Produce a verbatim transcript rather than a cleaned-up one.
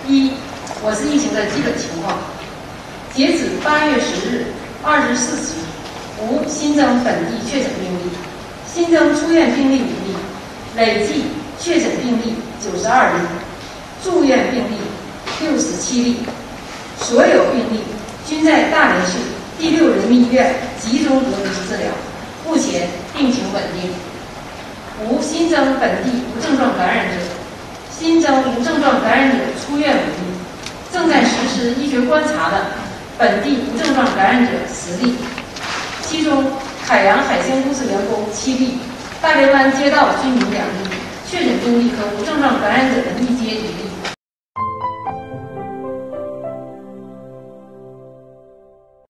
一，我市疫情的基本情况。截止八月十日二十四时，无新增本地确诊病例，新增出院病例五例，累计确诊病例九十二例，住院病例六十七例，所有病例均在大连市第六人民医院集中隔离治疗，目前病情稳定。无新增本地无症状感染者，新增无症状感染者出院五例，正在实施医学观察的本地无症状感染者十例，其中海洋海鲜公司员工七例，大连湾街道居民两例，确诊病例和无症状感染者的密接一例。